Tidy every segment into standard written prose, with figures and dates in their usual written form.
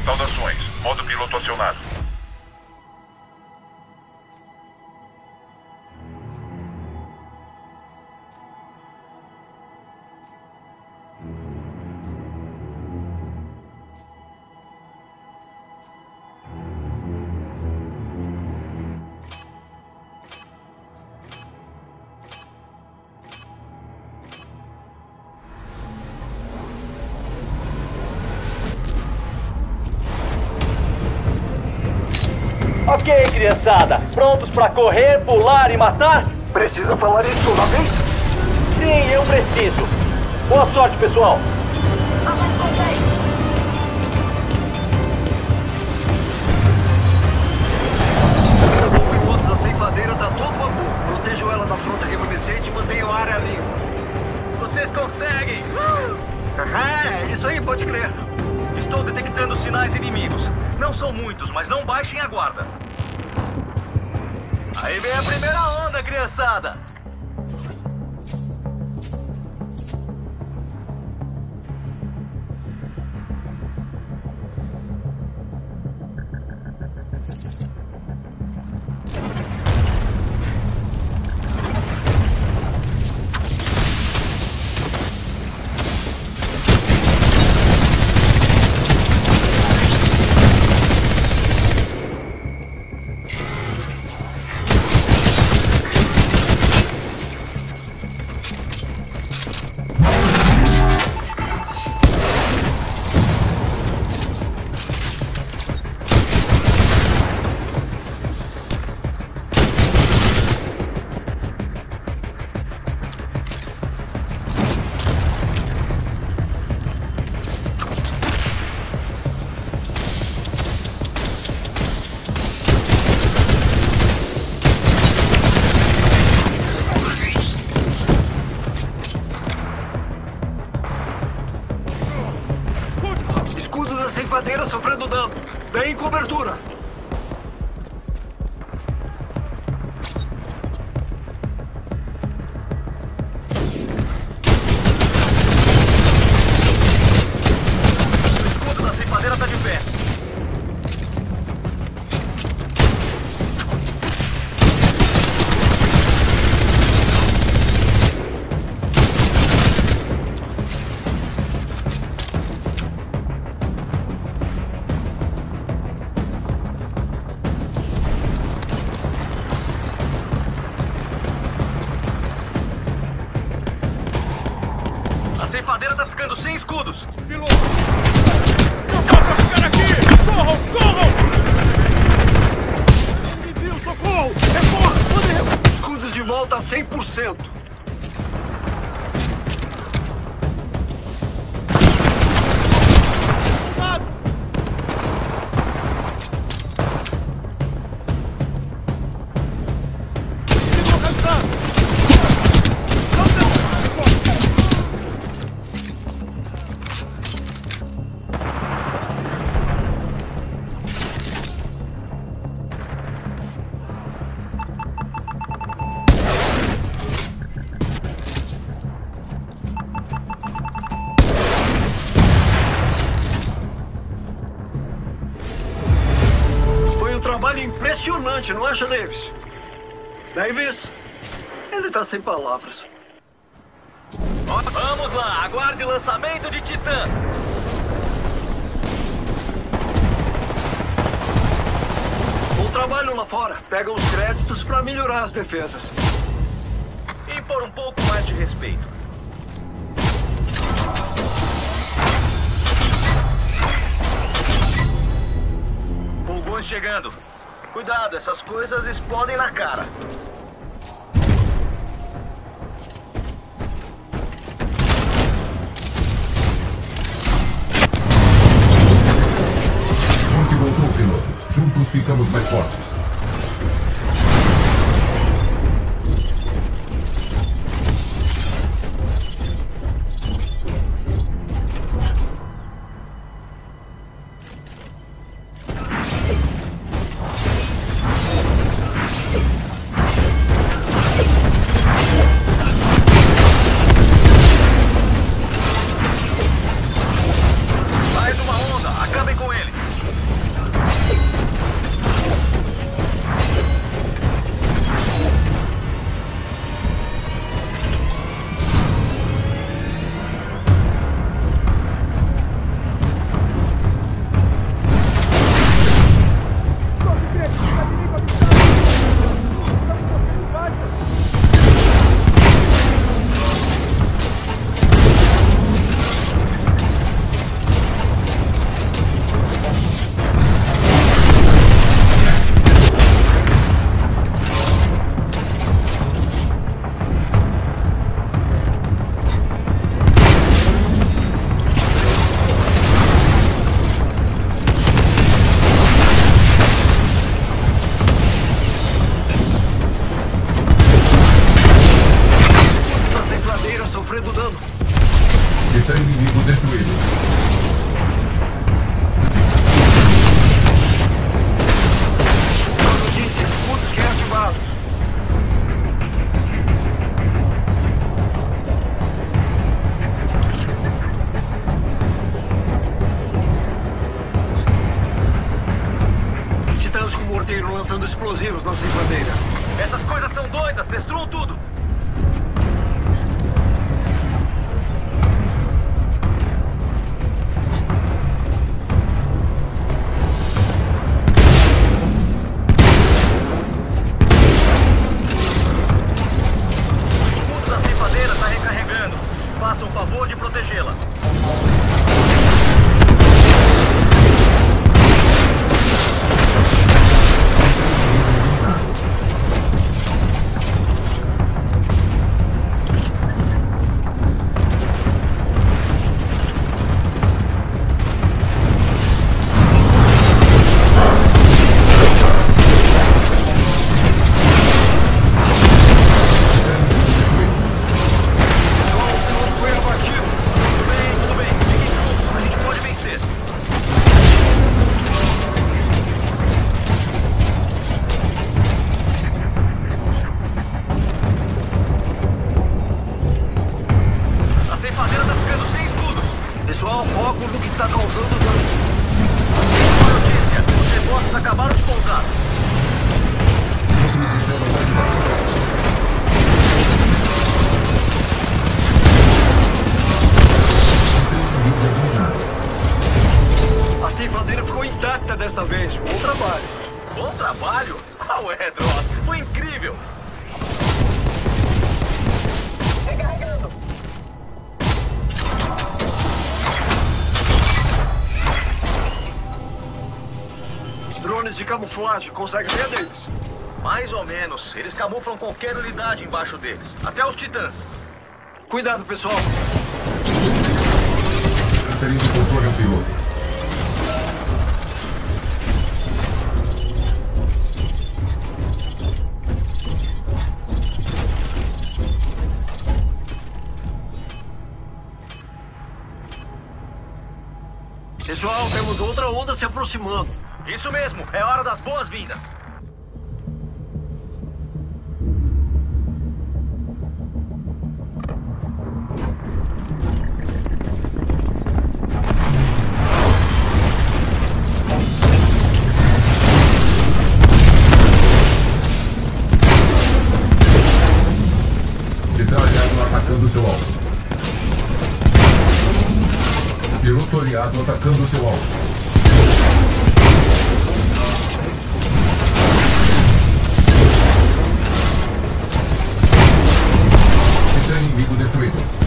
Saudações. Modo piloto acionado. Ok, criançada. Prontos pra correr, pular e matar? Precisa falar isso toda vez? Sim, eu preciso. Boa sorte, pessoal. A gente consegue. O pilotos da ceifadeira tá todo vapor. Protejam ela da frota remanescente e mantenham a área limpa. Vocês conseguem! É isso aí, pode crer. Estou detectando sinais inimigos. Não são muitos, mas não baixem a guarda. Aí vem a primeira onda, criançada! Escudo da ceifadeira sofrendo dano. Deem cobertura. O escudo da ceifadeira tá de pé. A ceifadeira tá ficando sem escudos. Piloto! Não dá pra ficar aqui! Corram! Corram! Envio socorro! Reforço! Escudos de volta a 100%. Foi um trabalho impressionante, não acha, Davis? Davis? Ele tá sem palavras. Vamos lá, aguarde lançamento de Titã. Bom trabalho lá fora. Pega os créditos pra melhorar as defesas. E por um pouco mais de respeito. Fulgões chegando. Cuidado, essas coisas explodem na cara. Onde voltou, piloto? Juntos ficamos mais fortes. Mais uma onda, acabem com eles. explosivos na ceifadeira. Essas coisas são doidas, destruam tudo! O escudo da ceifadeira está recarregando. Faça o favor de protegê-la. Pessoal, foco no que está causando dano. Boa notícia! Os reforços acabaram de pousar. Núcleo de chamas ativado. Inimigo eliminado. A ceifadeira ficou intacta desta vez. Bom trabalho. Bom trabalho? Qual é, Dross? Foi incrível! Recarregando. Drones de camuflagem, consegue ver deles? Mais ou menos. Eles camuflam qualquer unidade embaixo deles. Até os titãs. Cuidado, pessoal. Transferindo o controle ao piloto. Pessoal, temos outra onda se aproximando. Isso mesmo. É hora das boas-vindas. Titã aliado atacando seu alvo. Piloto aliado atacando seu alvo. Titã inimigo destruído.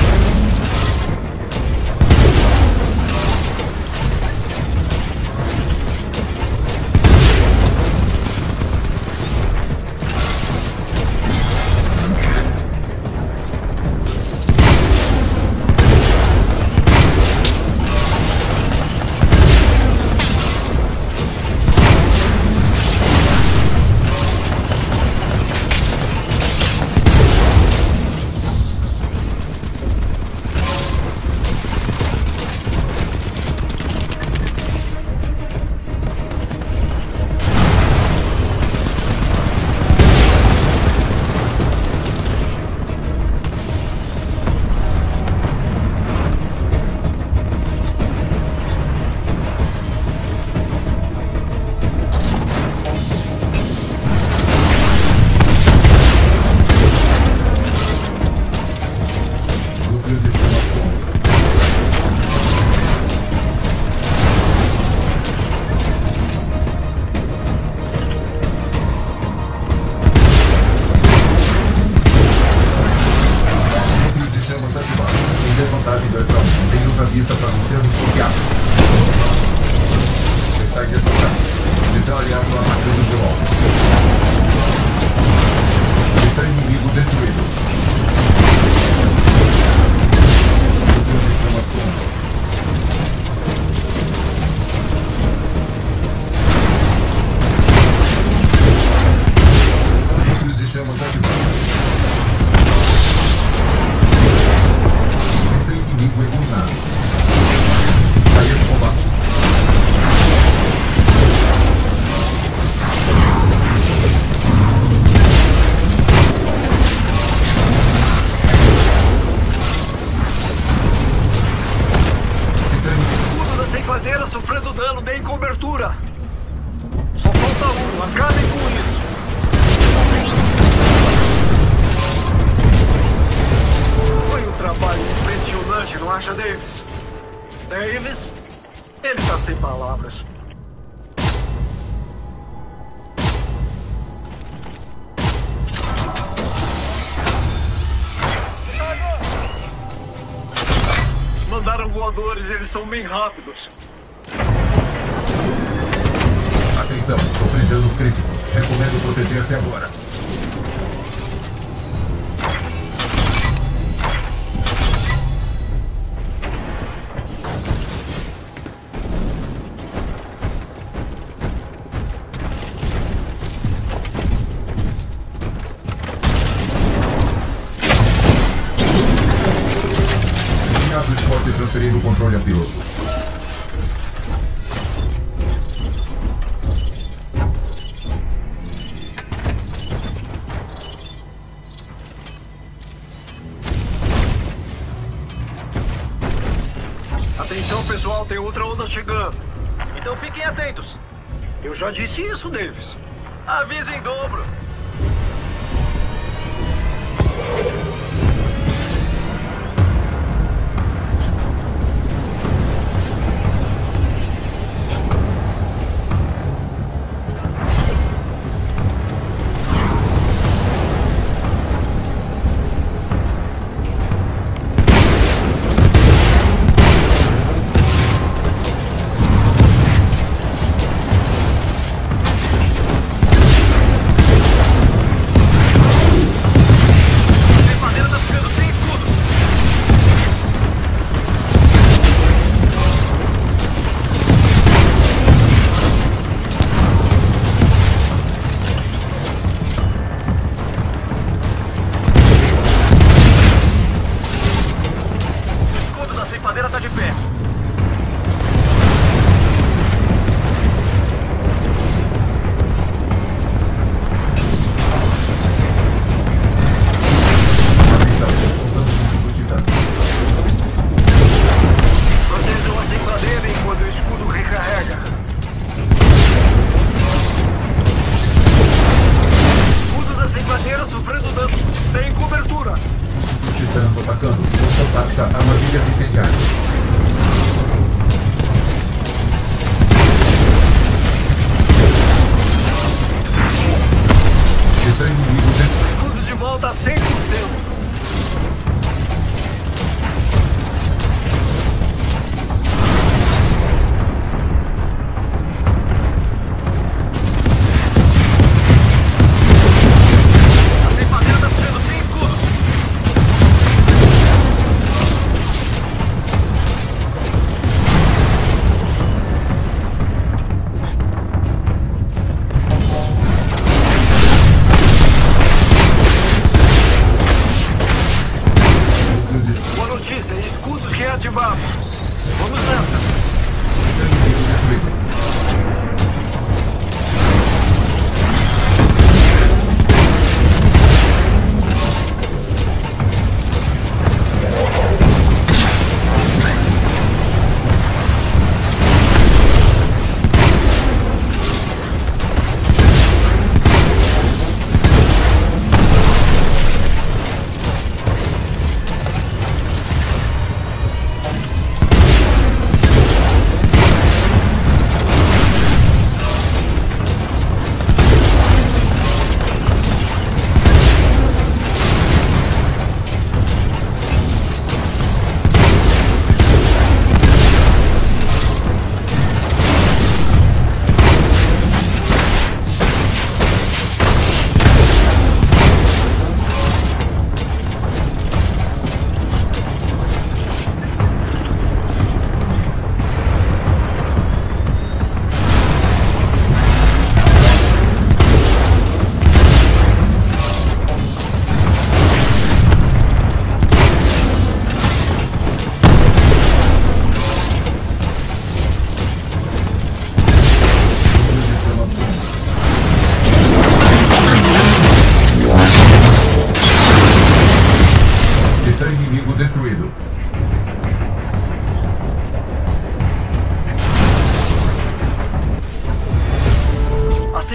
Desvantagem 2 para 1. Mantenha-os à vista para não sermos bloqueados. Está em desvantagem. Titã aliado atacando seu alvo. Titã inimigo destruído. Núcleo de chamas pronto. Núcleo de chamas ativado. Inimigo eliminado. Saia do combate. Escudo da ceifadeira sofrendo dano, deem cobertura. Só falta Delta 1, acabem com isso. Foi um trabalho impressionante, não acha, Davis? Davis? Ele tá sem palavras. Mandaram voadores, eles são bem rápidos. Atenção, sofrem danos críticos. Recomendo proteger-se agora. Pode transferir o controle ao piloto. Atenção, pessoal, tem outra onda chegando. Então fiquem atentos. Eu já disse isso, Davis. Aviso em dobro.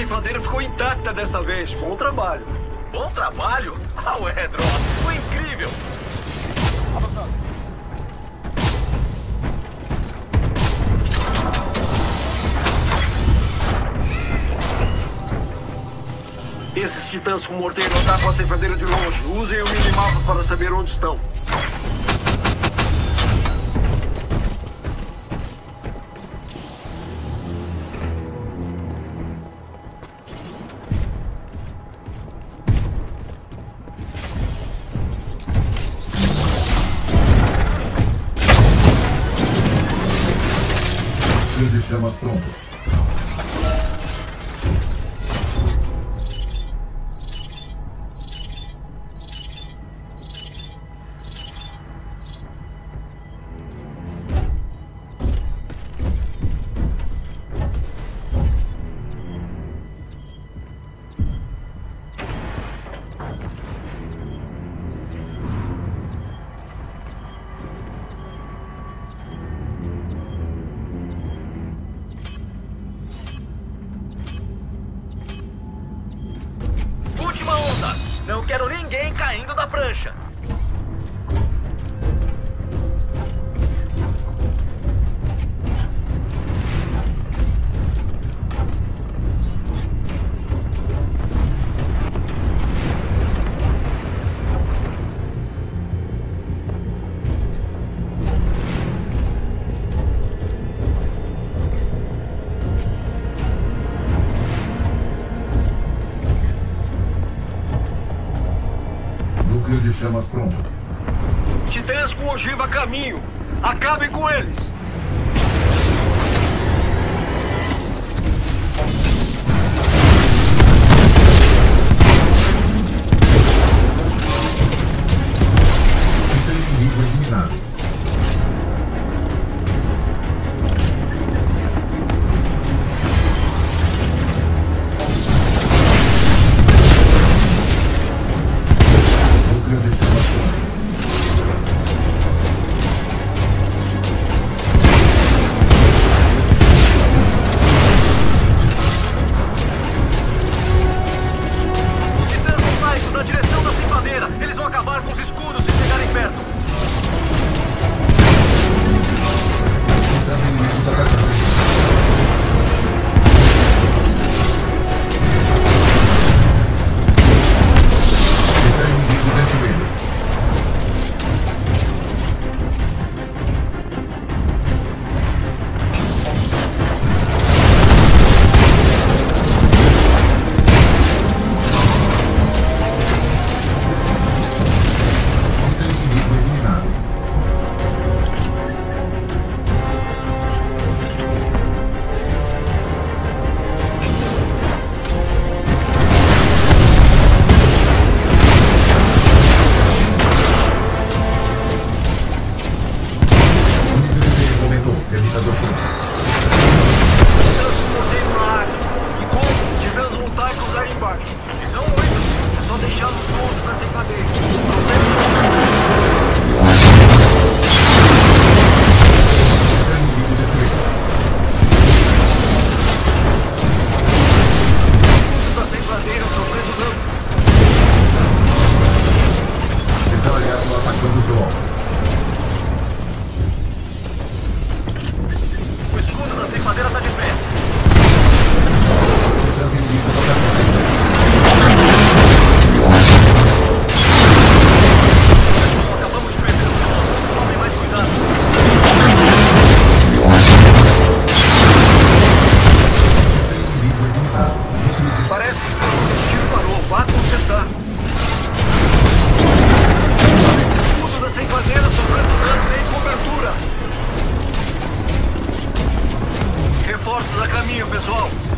ceifadeira ficou intacta desta vez. Bom trabalho. Bom trabalho? Ah, ué, droga. Foi incrível. Esses titãs com morteiro atacam a ceifadeira de longe. Usem o minimapa para saber onde estão. Núcleo de chamas pronto. Última onda. Não quero ninguém caindo da prancha. Núcleo de chamas pronto. Titãs com ogiva a caminho. Acabem com eles. Titã inimigo eliminado. Núcleo de chamas pronto. Titãs em baixo, na direção da ceifadeira. Eles vão acabar com os escudos se chegarem perto. Titãs inimigos atacando. Titã inimigo destruído. Titã inimigo eliminado. O nível de perigo aumentou. Limitador pronto. Titãs com morteiro na área. E como? Titãs montaicos aí embaixo. E são muitos. É só deixá-los longe da ceifadeira. Titã inimigo destruído. Os da ceifadeira sofrendo dano. Titã aliado atacando o seu alvo. O escudo da ceifadeira tá de pé. Titãs inimigos atacando. Acabamos de perder o piloto. Tomem mais cuidado. Titã inimigo eliminado. Núcleo de Parece que o tiro parou. Vá consertar. O escudo da ceifadeira sofrendo dano em cobertura. Reforços a caminho, pessoal.